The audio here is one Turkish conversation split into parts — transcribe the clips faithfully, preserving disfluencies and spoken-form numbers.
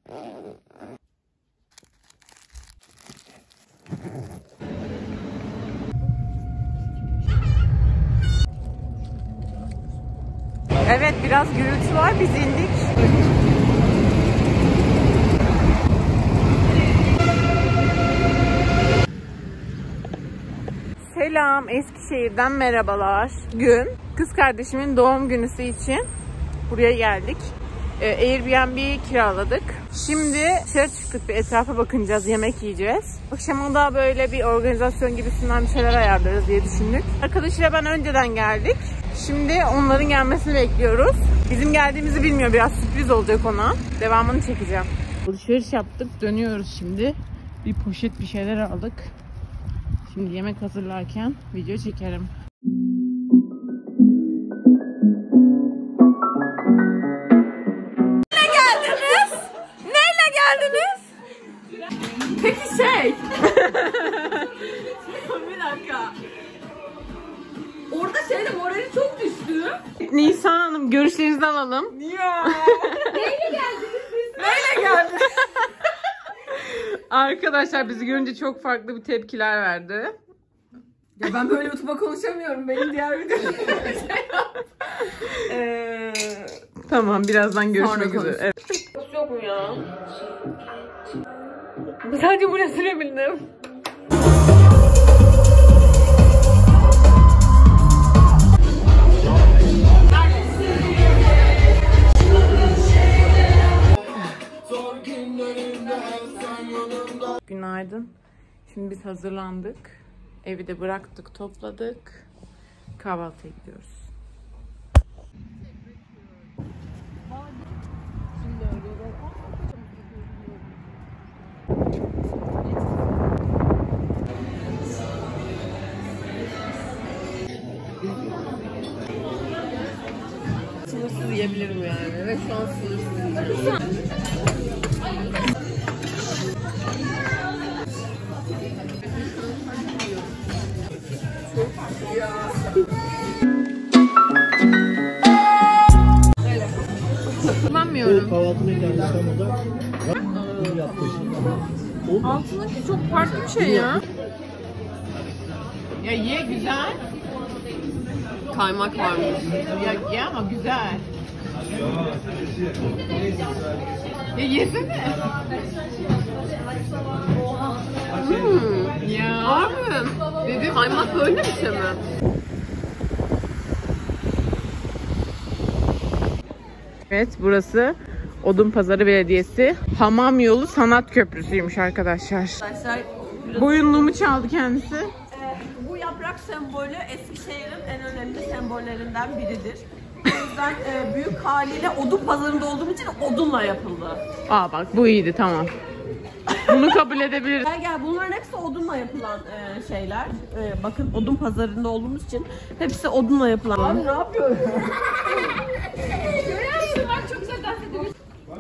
Evet, biraz gürültü var. Biz indik. Selam, Eskişehir'den merhabalar. Gün kız kardeşimin doğum günüsü için buraya geldik. Airbnb kiraladık. Şimdi dışarı çıktık, bir etrafa bakınacağız, yemek yiyeceğiz. Akşama da böyle bir organizasyon gibisinden bir şeyler ayarlarız diye düşündük. Arkadaşıyla ben önceden geldik. Şimdi onların gelmesini bekliyoruz. Bizim geldiğimizi bilmiyor, biraz sürpriz olacak ona. Devamını çekeceğim. Alışveriş yaptık, dönüyoruz şimdi. Bir poşet bir şeyler aldık. Şimdi yemek hazırlarken video çekerim. Neyle geldiniz? Neyle geldiniz? Peki şey. Bir dakika. Orada şeyle morali çok düştü. Nisan Hanım, görüşlerinizi alalım. Ya. Neyle geldiniz siz? Neyle geldiniz? Arkadaşlar bizi görünce çok farklı bir tepkiler verdi. Ya ben böyle YouTube'a konuşamıyorum. Benim diğer videolarım ee, Tamam, birazdan görüşmek üzere. Evet. Yok mu ya? Sadece buraya sürebildim. Günaydın. Şimdi biz hazırlandık. Evi de bıraktık, topladık. Kahvaltıya gidiyoruz. Sınırsız yiyebilirim yani. Ve şu an sınırsız yiyorum. Kullanmıyorum. Kahvaltı mekanı İstanbul'da. Altındaki çok farklı bir şey ya. Ya ye, güzel. Kaymak varmış. Ya ye ama güzel. Ya yesene. Hmm. Ya. Abi. Dedim. Kaymak böyle bir şey mi? Evet, burası Odunpazarı Belediyesi. Hamam Yolu Sanat Köprüsüymüş arkadaşlar. Arkadaşlar Boyunluğumu çaldı kendisi. bu yaprak sembolü Eskişehir'in en önemli sembollerinden biridir. O yüzden e, büyük haliyle odun pazarında olduğum için odunla yapıldı. Aa bak, bu iyiydi, tamam. Bunu kabul edebiliriz. Gel gel, bunların hepsi odunla yapılan e, şeyler. E, bakın, odun pazarında olduğumuz için hepsi odunla yapılan. Abi ne yapıyorsun? Görüyor musun? Bak çok güzel dans ediyorsun.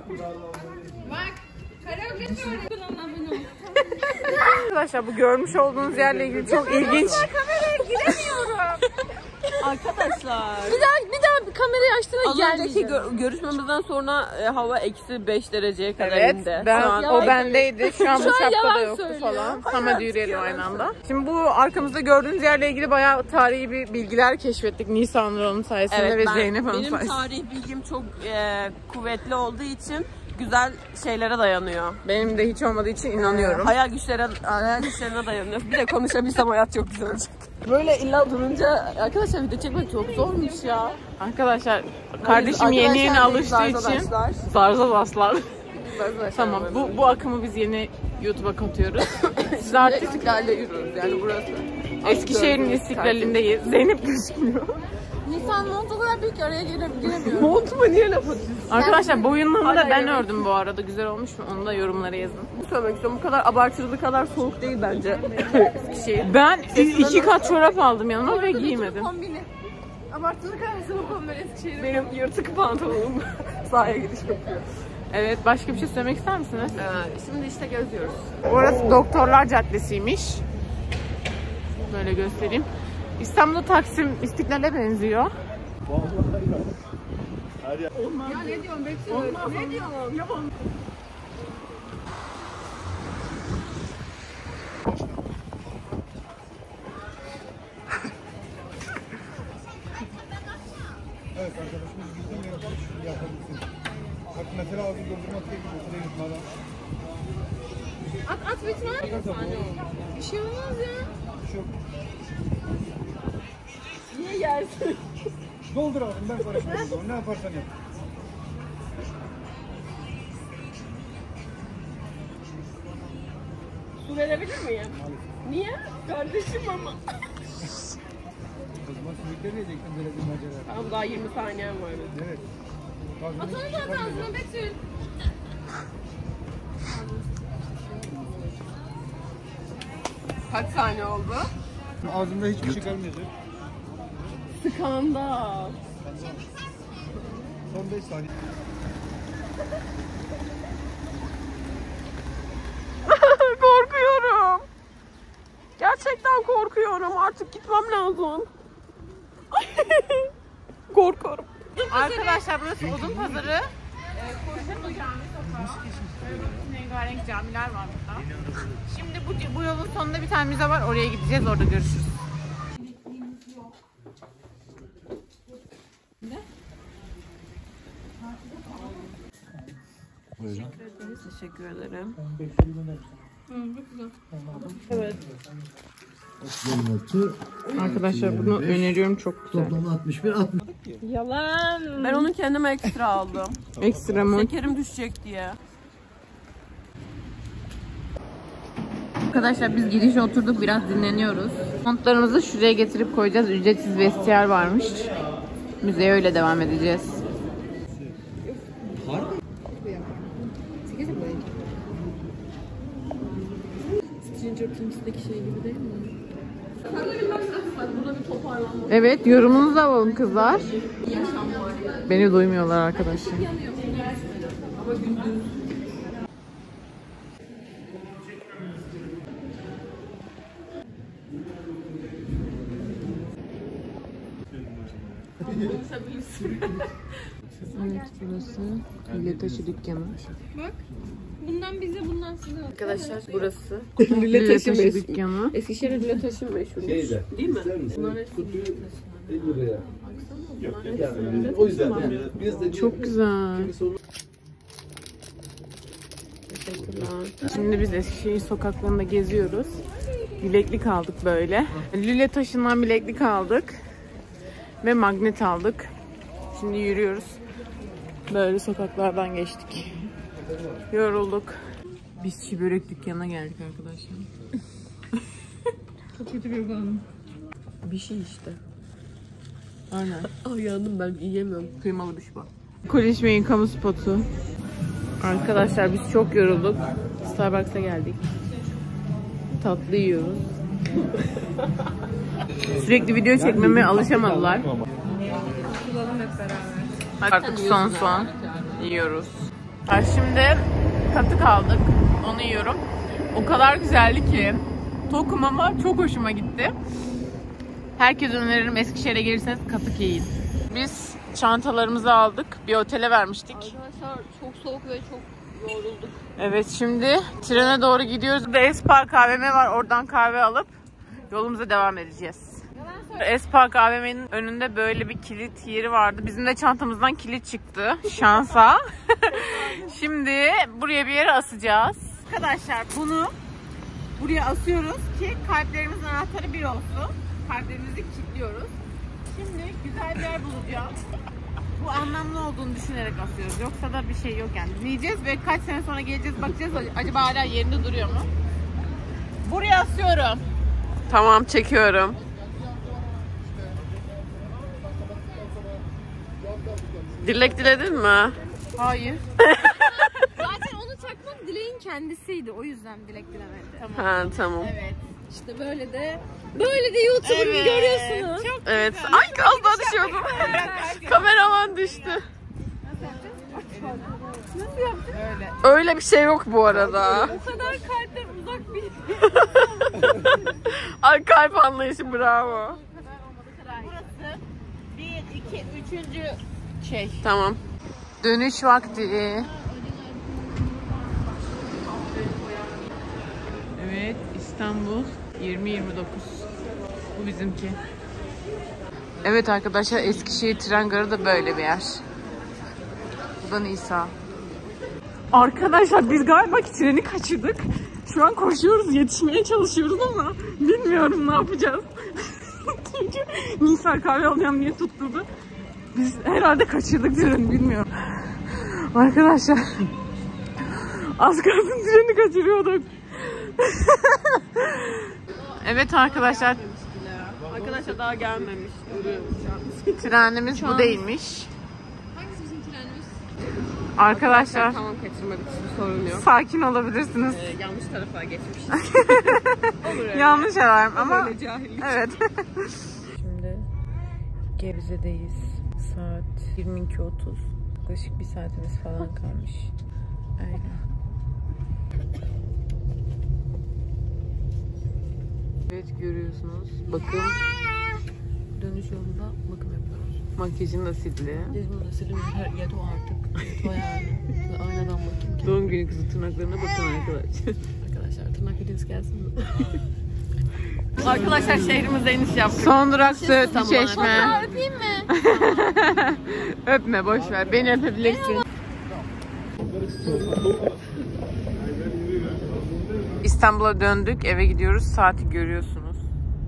Bak. Karaoke söylüyor. Arkadaşlar, bu görmüş olduğunuz yerle ilgili çok ilginç. Kameraya giremiyorum. Arkadaşlar. Bir daha bir daha kamerayı açtığına Az önceki gö- görüşmemizden sonra e, hava eksi beş dereceye kadar Evet, indi. ben, Şu an- o bendeydi. Şu an bu Şu an şapkada yalan yoktu söylüyor. falan. Tamam, hadi yürüyelim aynı anda. Şimdi bu arkamızda gördüğünüz yerle ilgili bayağı tarihi bir bilgiler keşfettik Nisan Hanım sayesinde Evet, ve ben, Zeynep Hanım benim sayesinde. tarih bilgim çok e, kuvvetli olduğu için güzel şeylere dayanıyor. Benim de hiç olmadığı için inanıyorum. Hayal güçlere, hayal güçlerine dayanıyor. Bir de konuşabilsem hayat çok güzel olacak. Böyle illa durunca arkadaşlar video çekmek çok zormuş ya. Arkadaşlar, kardeşim yeni yeni alıştığı için zarzabaslar. Tamam, bu bu akımı biz yeni YouTube'a katıyoruz. Siz artık İstiklal'de yürüyoruz yani burası. Eskişehir'in istiklalindeyiz. Zeynep gözükmüyor. Nisan mont o kadar büyük ki araya gire, giremiyorum. Montuma niye laf atıyorsun? Arkadaşlar, boyunluğumu da Hala ben yemek- ördüm bu arada. Güzel olmuş mu? Onu da yorumlara yazın. Söylemek istiyorum, bu kadar abartıldığı kadar soğuk değil bence Eskişehir. Ben iki kat çorap aldım yanıma ve giymedim. Kombini. Abartılı kadar soğuk olmuyor Eskişehir'de. Benim yırtık pantolonum sahaya gidiş yapıyor. Evet, başka bir şey söylemek ister misiniz? Ee, şimdi işte geziyoruz. Orası Doktorlar Caddesi'ymiş. Böyle göstereyim. İstanbul'da Taksim İstiklal'e benziyor. Ya ne diyorsun Betül? Ne diyorsun? Evet arkadaşımız bizden bir yapalım yapabilirsin. Bak mesela abi dondurma atıyor gibi oturaya gitmeden. At at bitmez. Bir şey olmaz ya. Bir şey yok. Niye yersin? Doldur abi ben karışmıyorum. Ne yaparsan yap. Su verebilir miyim? Niye? Kardeşim ama. O zaman simitleri yiyecektin böyle bir macera. Tamam daha yirmi saniyem var. Evet. At onu da at ağzına Betül. Kaç saniye oldu? Ağzımda hiçbir şey kalmayacak. Skandal. Son beş saniye. Korkuyorum. Gerçekten korkuyorum. Artık gitmem lazım. Korkuyorum. Arkadaşlar burası Odun Pazarı. Ee, Kocaeli Cami Sokağı. Böyle rengarenk camiler var burada. Şimdi bu, bu yolun sonunda bir tane müze var. Oraya gideceğiz. Orada görüşürüz. Buyurun. Teşekkür ederim. Arkadaşlar bunu öneriyorum, çok güzel. Toplam altmış bir altmış. Yalan. Ben onu kendime ekstra aldım. Ekstra mı? Şekerim düşecek diye. Arkadaşlar biz girişe oturduk, biraz dinleniyoruz. Montlarımızı şuraya getirip koyacağız. Ücretsiz vestiyer varmış. Müzeye öyle devam edeceğiz. Stranger Things'teki şey gibi değil mi? Burada bir toparlanma. Evet, yorumunuzu alalım kızlar. Beni duymuyorlar arkadaşlar. Ama gündüz. Evet, burası Lüle Taşı dükkanı. Bak. Bundan bize bundan size. Arkadaşlar burası Lüle Taşı meşhur. dükkanı. Eskişehir'in lüle taşı meşhurmuş. Şeyde. Değil mi? Bunlar kutuyu elli liraya. Yani o yüzden biz de Çok güzel. Şimdi biz Eskişehir sokaklarında geziyoruz. Bileklik aldık böyle. Lüle Taşı'ndan bileklik aldık. Ve magnet aldık. Şimdi yürüyoruz. Böyle sokaklardan geçtik. Yorulduk. Biz çiğ börek dükkanına geldik arkadaşlar. Çok kötü bir bağım. Bir şey işte. Aynen. Ay yandım ben yiyemiyorum. Kıymalı bir şey bu. Koleşmeyin kamu spotu. Arkadaşlar biz çok yorulduk. Starbucks'a geldik. Tatlı yiyoruz. Sürekli video çekmeme alışamadılar. Kullanalım hep beraber. Artık son son yiyoruz. Ha, şimdi katık aldık. Onu yiyorum. O kadar güzeldi ki. Tokum ama çok hoşuma gitti. Herkese öneririm, Eskişehir'e gelirseniz katık yiyin. Biz çantalarımızı aldık. Bir otele vermiştik. Arkadaşlar çok soğuk ve çok yorulduk. Evet, şimdi trene doğru gidiyoruz. Burada Espark A V M var. Oradan kahve alıp yolumuza devam edeceğiz. Espark A V M'nin önünde böyle bir kilit yeri vardı. Bizim de çantamızdan kilit çıktı. Şansa. Şimdi buraya bir yere asacağız. Arkadaşlar bunu buraya asıyoruz ki kalplerimizin anahtarı bir olsun. Kalplerimizi kilitliyoruz. Şimdi güzel bir yer bulacağım. Bu anlamlı olduğunu düşünerek asıyoruz. Yoksa da bir şey yok yani. Dinleyeceğiz ve kaç sene sonra geleceğiz, bakacağız acaba hala yerinde duruyor mu? Buraya asıyorum. Tamam çekiyorum. Dilek diledin mi? Hayır. Zaten onu takmak dileğin kendisiydi. O yüzden dilek dilemedi. Tamam. Ha tamam. Evet. İşte böyle de böyle de YouTuber'ı Evet. görüyorsunuz. Çok Evet. güzel. Ay az daha düşüyordum. Kameraman düştü. Öyle. Öyle bir şey yok bu arada. O kadar kalpten uzak bir Ay kalp anlayışı bravo. Burası bir, iki, üçüncü şey. Tamam. Dönüş vakti. İstanbul yirmi yirmi dokuz. Bu bizimki. Evet arkadaşlar, Eskişehir tren garı da böyle bir yer. Buradan İsa. Arkadaşlar biz galiba treni kaçırdık. Şu an koşuyoruz, yetişmeye çalışıyoruz ama bilmiyorum ne yapacağız. Çünkü Nisa kahve alacağım diye tutturdu. Biz herhalde kaçırdık treni, bilmiyorum. Arkadaşlar az kalsın treni kaçırıyorduk. Evet arkadaşlar. Arkadaşlar daha gelmemiş. Trenimiz bu değilmiş. Hangisi bizim trenimiz? Arkadaşlar Tamam, kaçırmadık, hiçbir sorun yok. sakin olabilirsiniz. Ee, yanlış tarafa geçmişiz. Yanlış alarm ama Böyle cahillik. evet. Şimdi Gebze'deyiz. Saat yirmi iki otuz. Yaklaşık bir saatimiz falan kalmış. Aynen. Evet, görüyorsunuz. Bakım. Dönüş yolunda bakım yapıyoruz. Makyajın da sildi. Biz sildim, yeto artık. Yeto yani. Aynadan bakayım. Doğum günü kızı tırnaklarına bakın arkadaşlar. Arkadaşlar tırnak videosu gelsin mi? Arkadaşlar şehrimizde iniş yaptık. Son durak Söğütlü İstanbul'a. Çeşme. Öpeyim mi? Öpme, boş ver. Beni öpebilirsin. İstanbul'a döndük. Eve gidiyoruz. Saati görüyorsunuz.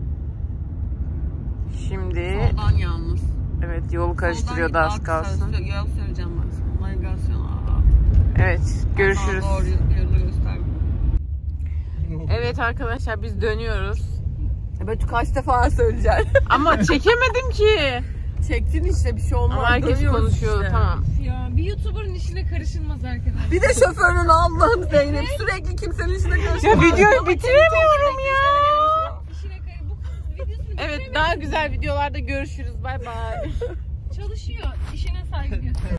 Şimdi Soldan yalnız. evet, yolu karıştırıyordu az kalsın. Yol söyleyeceğim ben sana. Navigasyon. Evet, görüşürüz. Doğru yolunu gösterdim. Evet arkadaşlar, biz dönüyoruz. Ben kaç defa söyleyeceğim. Ama çekemedim ki. Çektin işte, bir şey olmaz. Ama herkes Dönüyoruz konuşuyor. işte. Tamam. Ya bir YouTuber'ın işine karışılmaz arkadaşlar. Bir de şoförün Allah'ım Zeynep. Sürekli kimsenin işine karışıyor. Ya videoyu bitiremiyorum ya. İşine kay bu kız videosunu Evet, daha güzel videolarda görüşürüz. Bay bay. çalışıyor. İşine saygı gösteriyor.